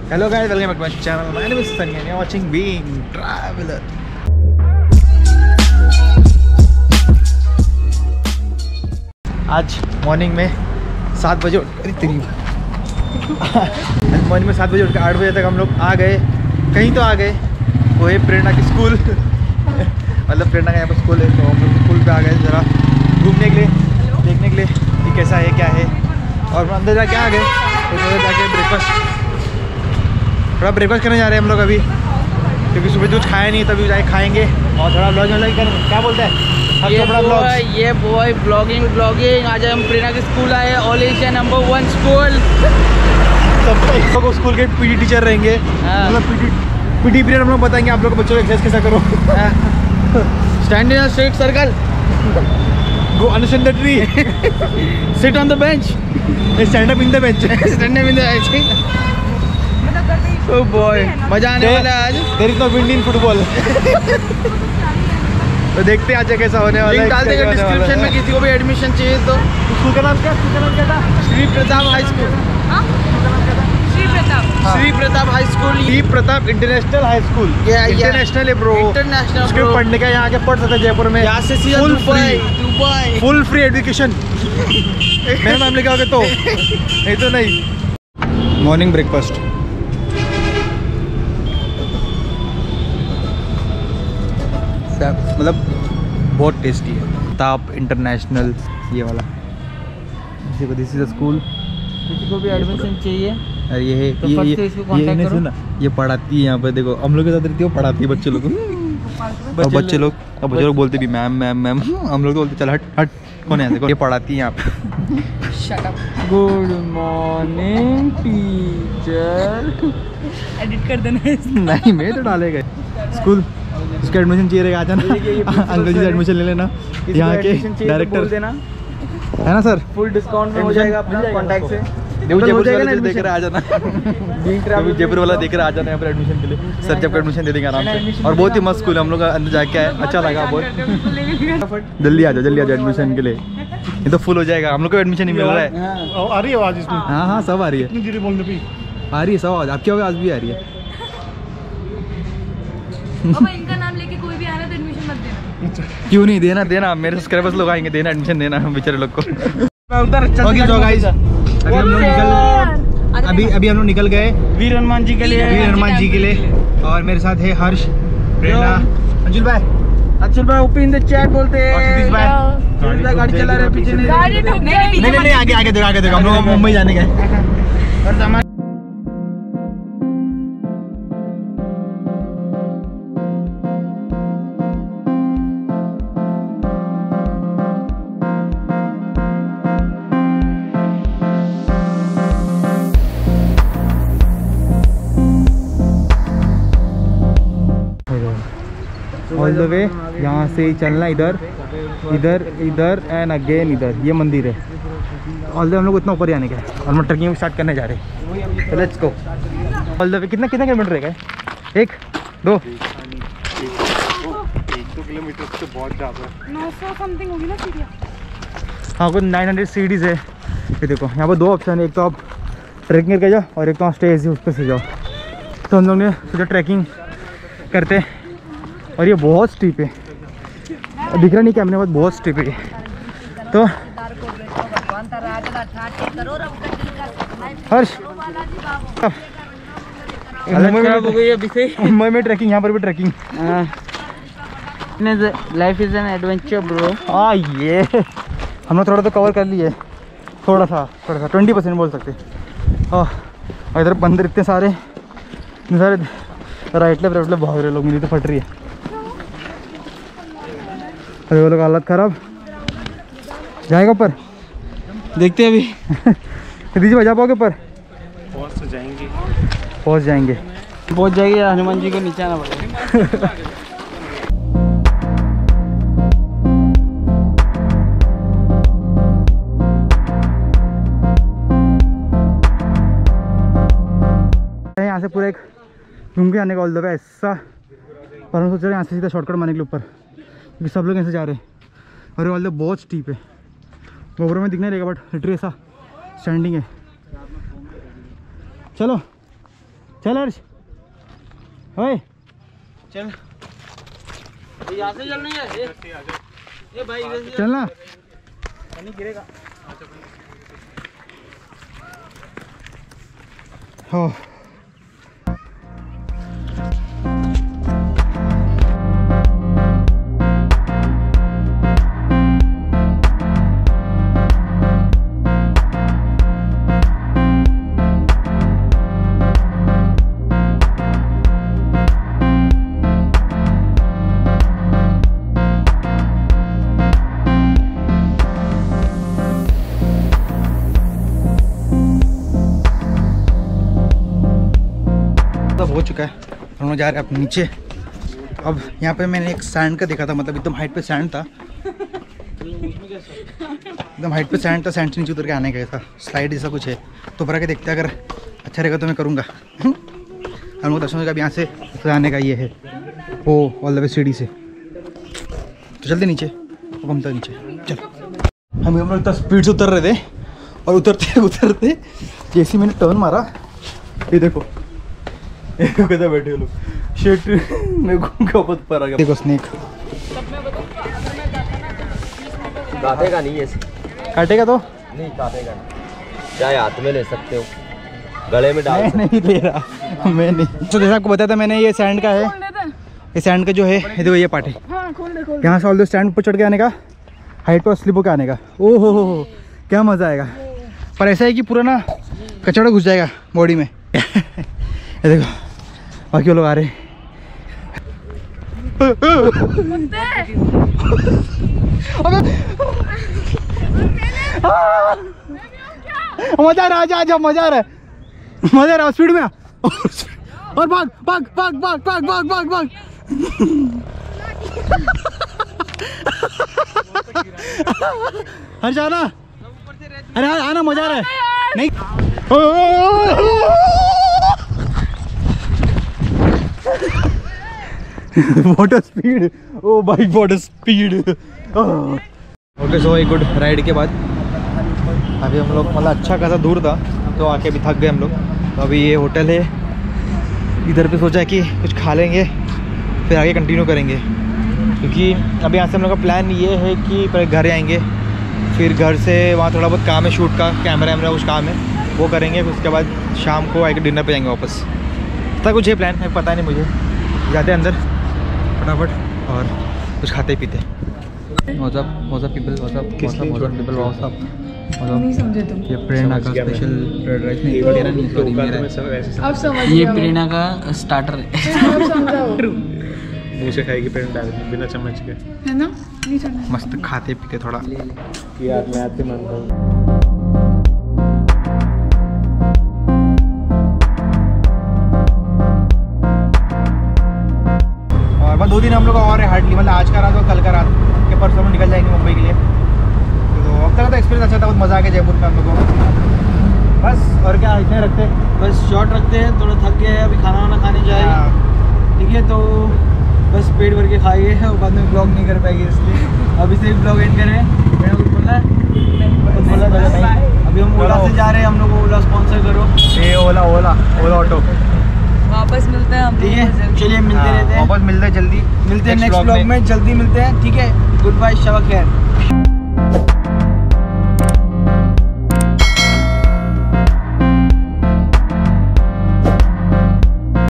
Hello guys, welcome back to my channel. My name is Sunny and you're watching Being Traveler. आज morning में 7 बजे morning में 7 बजे उठ के 8 बजे तक हम लोग आ गए। कहीं तो आ गए, वो है प्रेरणा की स्कूल मतलब प्रेरणा का यहाँ पर स्कूल है, तो हम लोग स्कूल पे आ गए ज़रा घूमने के लिए, देखने के लिए कि कैसा है क्या है। और अंदर जाके आ गए, तो अंदर जाके थोड़ा ब्रेकफास्ट करने जा रहे हैं हम लोग अभी, क्योंकि सुबह कुछ खाया नहीं, तभी जाके खाएंगे और थोड़ा ब्लॉग करेंगे। क्या बोलते हैं ये बॉय ब्लॉगिंग। आज हम प्रेरणा के स्कूल आए, ऑल एशिया नंबर 1 स्कूल। सब लोग स्कूल के पीटी टीचर रहेंगे, मतलब पीटी पीरियड हम लोग बताएंगे आप लोग को बच्चों को एक्सरसाइज कैसा करो। Stand in a straight circle, go understand the tree, sit on the bench, stand up in the bench, stand up in the bench. Oh boy, मजा आने वाला है आज। There is no wind in football. तो देखते हैं आज कैसा होने वाला है। लिंक डाल देंगे डिस्क्रिप्शन में, किसी को भी एडमिशन चाहिए तो। स्कूल का नाम क्या था? Shri Pratap high school. Shri Pratap high school, Shri Pratap international high school. International है ब्रो, इंटरनेशनल। उसके पढ़ने का यहाँ के पढ़ सकते जयपुर में, यहाँ से सीधा दुबई, फुल फ्री एजुकेशन। मेरा नाम लेके आओगे तो नहीं तो नहीं। मॉर्निंग ब्रेकफास्ट मतलब बहुत टेस्टी है। प्रताप इंटरनेशनल ये वाला, दिस इज अ स्कूल। किसी को भी एडमिशन चाहिए और ये है तो ये नहीं सुना, ये पढ़ाती है यहाँ पे। देखो हम लोग के साथ रहती है, वो पढ़ाती है बच्चे लोग। और बच्चे लोग बोलते भी मैम मैम मैम, हम लोग तो बोलते चल हट हट, कौन है ये पढ़ाती है यहाँ पे। Shut up. Good morning teacher. Edit कर देना। नहीं मैं तो डालेगा। स्कूल उसका एडमिशन चाहिए रहेगा, आ जाना अंकल जी से एडमिशन ले लेना, यहाँ के डायरेक्टर देना है ना सर। फुल डिस्काउंट में हो जाएगा अपना कॉन्टैक्ट से। जयपुर वाला देख रहे आ जाना, जयपुर वाला देख रहे आ जाना यहाँ पर एडमिशन के लिए। सर जब एडमिशन दे देंगे आराम से। और बहुत ही मस्त स्कूल है, हम लोग अंदर जाके आए, अच्छा लगा बहुत। जल्दी आ जाओ एडमिशन के लिए, ये तो फुल हो जाएगा। हम लोग को एडमिशन नहीं मिल रहा है। आ रही है आवाज इसमें? हाँ हाँ सब आ रही है, आ रही है सब आवाज। आपकी आवाज भी आ रही है। इनका नाम लेके कोई भी आना तो एडमिशन मत देना। क्यों नहीं देना, देना मेरे सब्सक्राइबर्स लोग आएंगे, देना एडमिशन देना बेचारे लोग को। अभी हम लोग निकल गए वीर हनुमान जी के लिए। और मेरे साथ है हर्ष, प्रेरणा, अंजुल भाई ओपन द चैट बोलते हैं। गाड़ी चला रहे पीछे नहीं आगे देखो हम लोग मुंबई जाने गए। ऑल द वे यहाँ से ही चलना, इधर एंड अगेन इधर, ये मंदिर है। ऑल द वे हम लोग इतना ऊपर ही आने का है और हम ट्रैकिंग स्टार्ट करने जा रहे हैं। तो let's go. All the way कितना किलोमीटर रहेगा? 1 2 किलोमीटर से बहुत ज़्यादा, 900 समथिंग होगी ना सीढ़ियाँ। हाँ कुछ 900 सीढ़ीज है। ये देखो यहाँ पर 2 ऑप्शन है, एक तो आप ट्रैकिंग करके जाओ और एक तो स्टेज उस पर से जाओ। तो हम लोग ने सोचा ट्रैकिंग करते, और ये बहुत स्टीप है, दिख रहा नहीं कैमरे में, बहुत स्टीप है। तो हर्ष मुंबई में ट्रैकिंग, यहाँ पर भी trekking. Life is an adventure bro. हाँ ये हम लोग थोड़ा तो कवर कर लिए, थोड़ा सा 20% बोल सकते। और इधर बंदर इतने सारे राइट लेफ्ट भाग रहे लोग, मुझे तो फट रही है। अरे वो लोग हालत खराब, जाएगा ऊपर, देखते हैं अभी। दीजिए बजा पाओगे ऊपर? पहुँच जाएंगे या हनुमान जी को नीचे आना पड़ेगा। यहाँ से पूरा एक घूम के आने का ऑल द वे ऐसा, और हम सोच रहे हैं यहाँ से सीधा शॉर्टकट मारने के लिए ऊपर, क्योंकि सब लोग यहाँ से जा रहे हैं। और ऑल द बहुत स्टीप है, गोबरों में दिखने रहेगा बट लिटरली ऐसा स्टैंडिंग है। चलो चल अर्श, ओए चल यहाँ से चलना है ये भाई चलना। गिरेगा। हो हो चुका है, हम लोग जा रहे हैं अब नीचे। अब यहाँ पे मैंने एक सैंड का देखा था, मतलब एकदम हाइट पे सैंड था, एकदम हाइट पे सैंड था, सैंड से नीचे उतर के आने का था, स्लाइड जैसा कुछ है। तो भरा के देखते हैं, अगर अच्छा रहेगा तो मैं करूँगा। हम लोग दर्शन का यहाँ से आने का ये है वो ऑल द वे सीढ़ी से। तो चलते नीचे, अब हम तो नीचे चल। हम लोग इतना स्पीड से उतर रहे थे और उतरते उतरते जैसे मैंने टर्न मारा, ये देखो कैसे बैठे हो लोग, शिट मैं घूम के वापस पर आ गया। देखो स्नेक काटेगा नहीं ऐसे, काटेगा तो नहीं काटेगा नहीं, चाहे हाथ में ले सकते हो, गले में डाल मैं नहीं ले रहा, मैं नहीं। तो जैसा आपको बताया था मैंने, ये सैंड का है, ये सैंड का जो है ये देखो, ये पार्ट है। यहाँ से ऑल द स्टैंड पर चढ़ के आने का, हाइट पर स्लिप होकर आने का। ओ हो क्या मज़ा आएगा। पर ऐसा है कि पूरा ना कचड़ा घुस जाएगा बॉडी में। ये देखो बाकी वो लोग आ रहे हैं। मजा आ रहा है, आजा मजा आ रहा है, मजा आ रहा है। स्पीड में आ और भाग भाग भाग भाग भाग भाग भाग भाग। हर जाना, अरे आना, मजा आ रहा है। नहीं वाटर स्पीड, ओ भाई वाटर स्पीड। ओके सो एक गुड राइड के बाद अभी हम लोग, मतलब अच्छा खासा दूर था तो आके अभी थक गए हम लोग। तो अभी ये होटल है, इधर पे सोचा है कि कुछ खा लेंगे फिर आगे कंटिन्यू करेंगे, क्योंकि अभी यहाँ से हम लोग का प्लान ये है कि पहले घर आएंगे, फिर घर से वहाँ थोड़ा बहुत काम है, शूट का, कैमरा वैमरा कुछ काम है वो करेंगे, फिर उसके बाद शाम को आके डिनर पे जाएंगे वापस। इतना कुछ है प्लान है, पता नहीं मुझे। जाते हैं अंदर फटाफट और कुछ खाते पीते। नहीं समझे तुम। ये प्रेरणा का स्पेशल फ्राइड राइस नहीं, प्रेरणा नहीं, सॉरी मेरा है। अब समझ ये गया प्रेरणा का स्टार्टर है। मैं। अब समझाओ मुँह से खाएगी पेन डाल बिना चम्मच के। है ना, नहीं समझ। मस्त खाते पीते थोड़ा। यार मैं आते मानता हूँ। और बस 2 दिन हम लोग और है हार्डली, मतलब आज का रात और कल का रात के परसों में निकल जाएंगे मुंबई के लिए। तो अब तक तो एक्सपीरियंस अच्छा था, बहुत मज़ा आ गया जयपुर में हम लोगों को। बस और क्या इतने रखते हैं, बस शॉर्ट रखते हैं, थोड़ा थक गए हैं, अभी खाना वाना खाने जाएंगे, ठीक है। तो बस पेट भर के खाइए और बाद में ब्लॉग नहीं कर पाएंगे, इसलिए अभी से ही ब्लॉग एंड करें। मैंने कुछ बोला है, अभी हम ओला से जा रहे हैं, हम लोग को ओला स्पॉन्सर करो। ये ओला ऑटो। वापस मिलते हैं हम, ठीक है, चलिए मिलते रहते हैं, वापस मिलते हैं जल्दी, मिलते हैं नेक्स्ट ब्लॉग में, जल्दी मिलते हैं, ठीक है। गुड बाय, शब खैर।